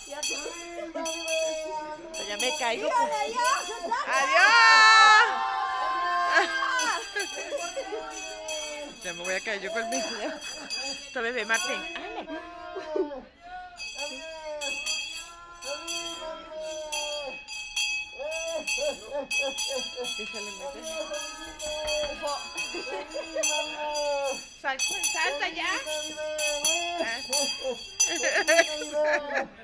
Ya me caigo. ¡Adiós! Ya me voy a caer yo con mi video. Esto bebé Martín. ¿Qué se le mete? Salta ya.